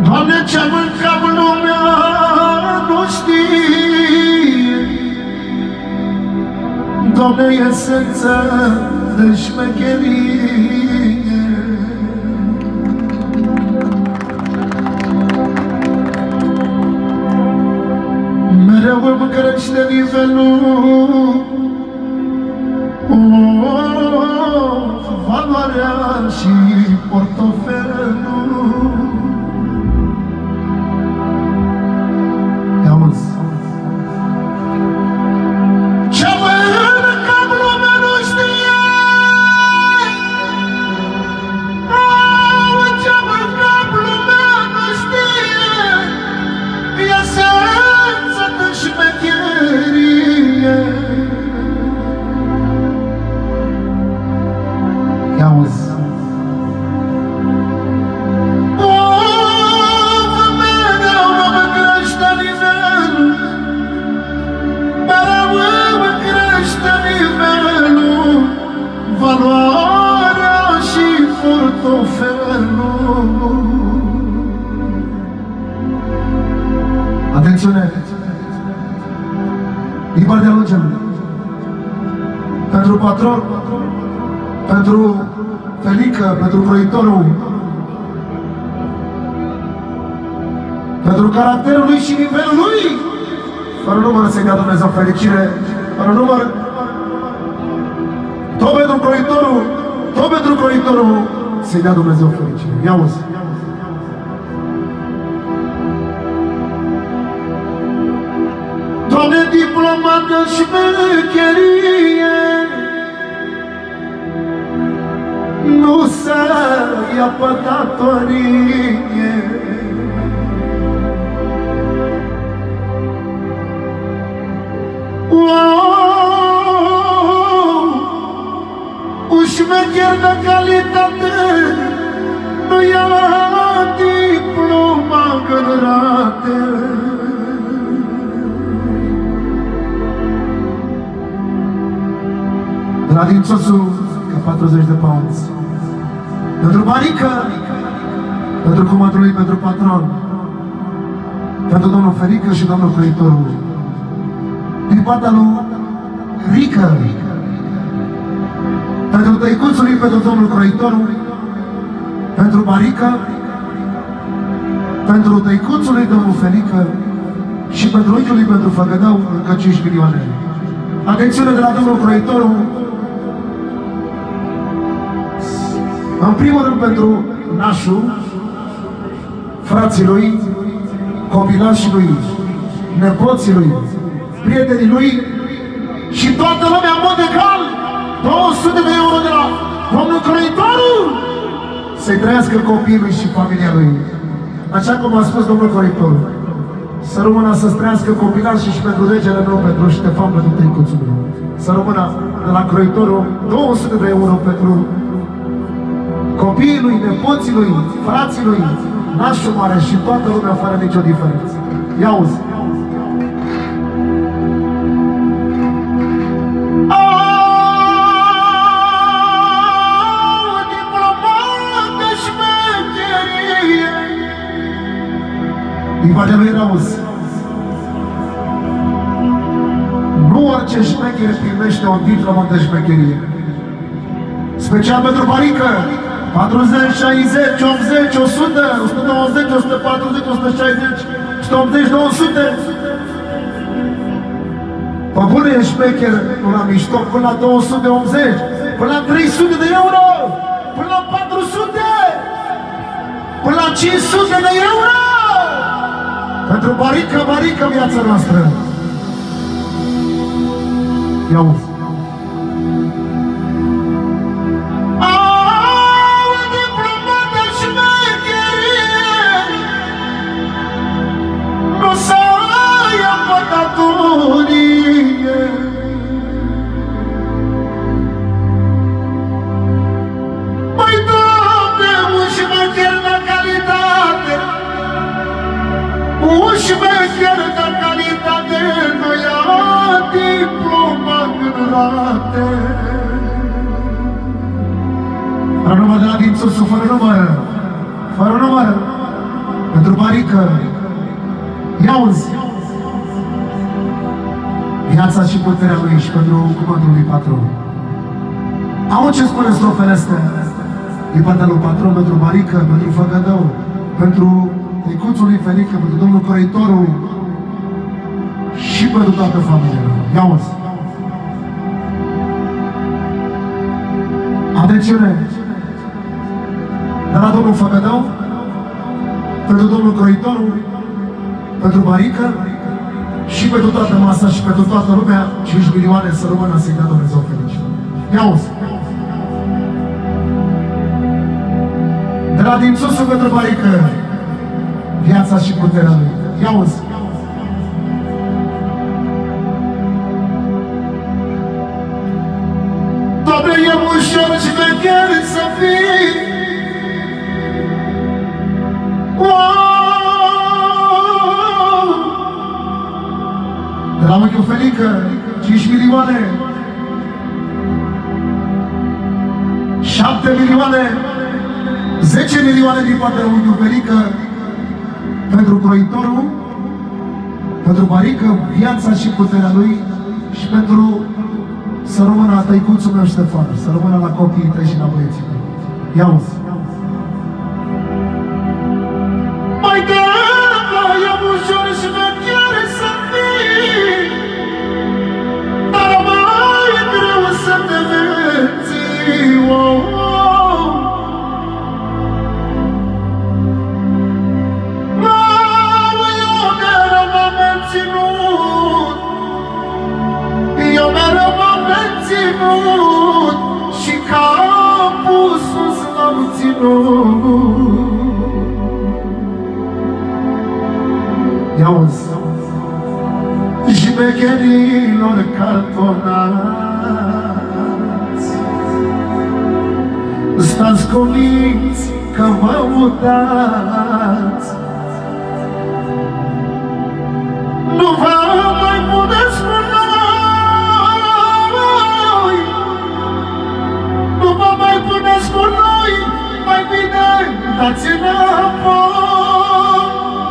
Doamne, ce-am mâncat lumea nu știe, Doamne, esența de șmecherie. Mereu îmi crește nivelul, valoarea și portofelul. Auzi, ce mâncăm lumea nu știe, ce mâncăm lumea nu știe, esența de șmecherie. Auzi, valoarea și portofelul. Atențiune! Din partea lui Gem. Pentru patron, pentru Felică, pentru croitorul, pentru caracterul lui și nivelul lui, fără număr să-i dea Dumnezeu fericire, fără număr. Tot pentru croitorul să-i dea Dumnezeu fericire. Ia uzi! Doamne, diplomat de șmecherie, nu să ia pe datorie. Un șmecher de calitate nu ia diploma în rate. De la din Țoțu, ca 40 de pounds. Pentru Barică, pentru comandul lui, pentru patron, pentru domnul Ferică și domnul croitorul. Din partea lui Rică, pentru tăicuțul lui, pentru domnul croitorul, pentru Barică, pentru tăicuțul lui, domnul Felică, și pentru unchiul lui, pentru Făgădău, încă 5 milioane. Atențiune de la domnul croitorul, în primul rând pentru nașul, frații lui, copilașii lui, nepoții lui, prietenii lui și toată lumea în mod egal, 200 de euro de la domnul croitorul, să-i trăiască copiii și familia lui. Așa cum a spus domnul croitorul, să rămână să-ți trăiască copilașii și pentru regele meu, pentru Ștefan, pentru tăicuțul meu. Să rămână de la croitorul 200 de euro pentru copiii lui, nepoții lui, frații lui, nașul mare și toată lumea fără nicio diferență. Ia uzi! Din partea lui Rauz. Nu orice șmecher primește o diplomă de șmecherie. Special pentru Barică, 40, 60, 80, 100, 120, 140, 160, 180, 200. Pe bune e șmecher, nu la mișto, până la 280, până la 300 de euro, până la 400, până la 500 de euro. Pentru Barică, Barică, viața noastră. Ia uzi. Nu să ia păcăturie. Măi, Doamne, un șmecher de calitate, un șmecher de calitate, nu ia diploma în rate. Fără număr de la din Țuțu, fără număr, fără număr. pentru Marică, ia-uzi viața și puterea lui și pentru cuvântul lui Patron. Au ce spune strofele astea din partea lui Patron pentru Marică, pentru Făgădău, pentru Tăicuțul lui Felică, pentru domnul Croitorul și pentru toată familia. Ia-uzi! Atențiune! De la domnul Făgădău, pentru domnul Croitorul, pentru Marică și pentru toată masa și pentru toată lumea, 5 milioane să rămână să-i dea Dumnezeu felice. Ia-uzi! De la din susul pentru Marică, viața și puterea lui. Ia-uzi! Doamne, e ușor și mecher să fii. De la unchiul Felică, 5 milioane, 7 milioane, 10 milioane din partea lui unchiul Felică, pentru Croitorul, pentru Marică, viața și puterea lui și pentru să rămână la Tăicuțul meu Ștefan, să rămână la copiii tăi și la băieții tăi. Ia-uzi! Mai degrabă e ușor și mecher să fii, dar mai greu să te vezi. Eu mereu m-am menținut și capul sus l-am ținut. Ia-uzi! Șmecherilor cartonați, stați convinți că vă mutați. Nu vă mai puneți cu noi, nu vă mai puneți cu noi, mai bine dați înapoi.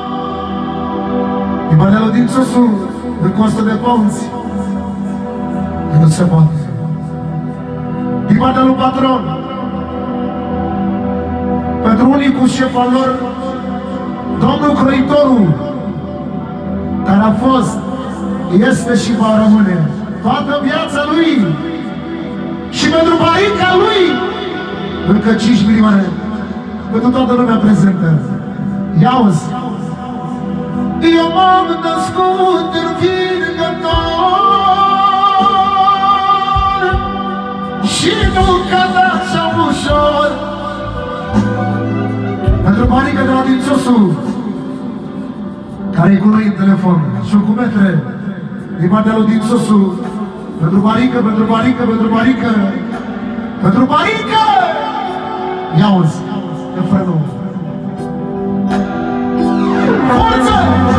Din partea lui din Susul, în costă de Ponți, nu se poate. Din partea lui Patron, pentru unicul șef al lor, domnul Croitorul, care a fost, este și va rămâne toată viața lui și pentru Marica lui încă 5 milioane pentru toată lumea prezentă. Ia-uzi! Eu m-am născut în Vingător și nu cad așa ușor. Pentru Marica de la din Susul, care-i cu noi în telefon, și cu metre din partea lui din Susul, pentru Marică, pentru Marică, pentru Marică, pentru Marică! Ia-uzi, e frânul. Forță!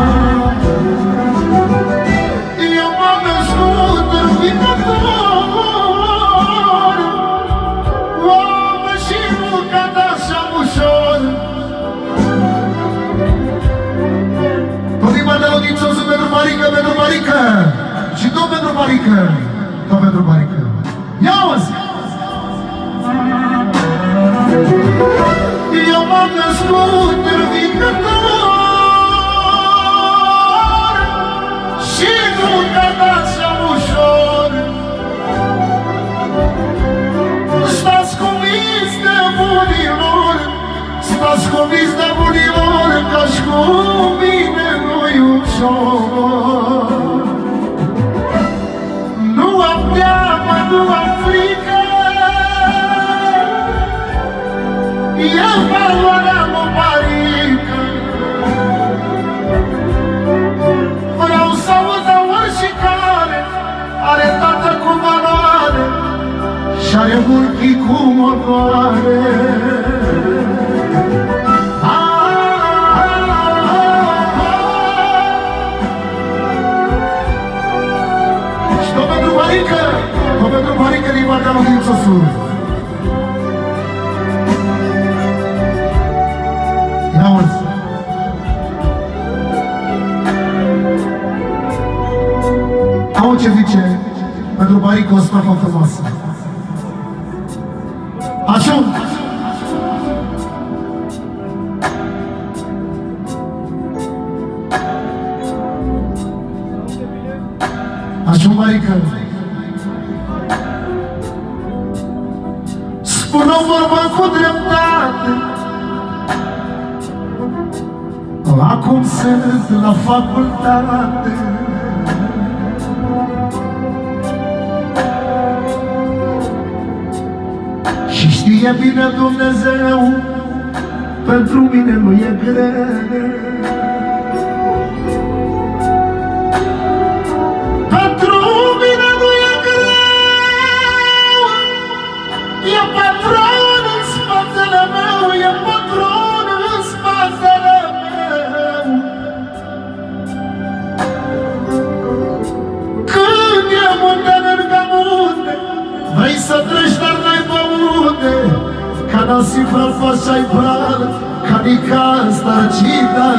Eu m-am născut în Vingător, oamă și nu cad așa ușor. Pentru Marică, pentru Marică și tot pentru Marică, tot pentru Marică. Ia-uzi! Eu m-am născut în Vingător și nu cad așa ușor. Stați convins de bunilor, stați convins de bunilor, că-și cu mine nu-i ușor. Nu am teamă, nu am frică, e valoarea lui Marică. Vreau să audă oricare, are tată cu valoare și are unchi cu onoare. Tot pentru Marică din partea lui din Susul. Ia-uzi! ce zice pentru Barică o strofă frumoasă. Ajung! Ajung, Barică! Spune o vorbă cu dreptate. Acum sunt la facultate. Și știe bine Dumnezeu, pentru mine nu e greu. Pentru mine nu e greu. E patron în spatele meu, e patron în spatele meu. Când e munte lângă munte, vrei să treci, dar n-ai pe unde. Ca nasifra fașa-i pral, ca nican starcita.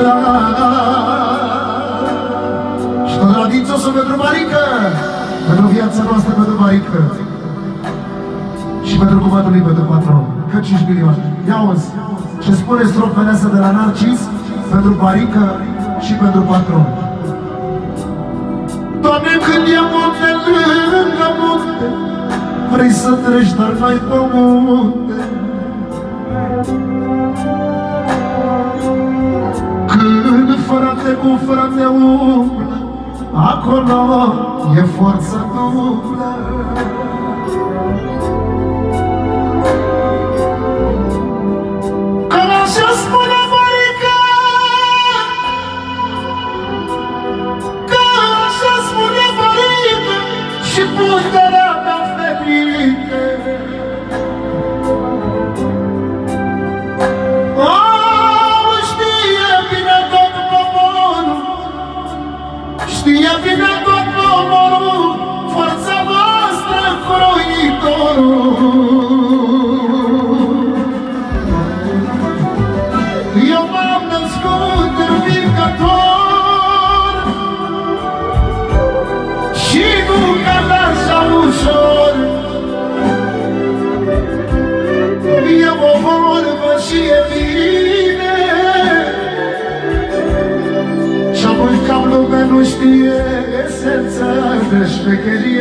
Și tot la dințosul pentru Barică, pentru viața noastră, pentru Barică. Și pentru cuvântul lui, pentru patron. Că 5 milioane. Ia auzi, ce spune strofele astea de la Narcis, pentru Barică și pentru patron. Doamne, când e munte lângă munte, vrei să treci, dar n-ai pe munte. Când frate cu frate umblă, acolo e forță dublă. Că așa spune Barică, că așa spune Barică, și puterea mea ferite. Știe bine tot poporul, forța voastră croitorul. Eu m-am născut învingător și nu ca așa ușor. E o vorbă și e bine, și-a mult cam lumea nu știe esența de șmecherie.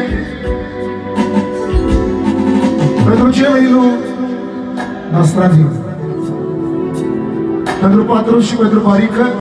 Pentru celui lui Nastradiu, pentru patron și pentru Barică.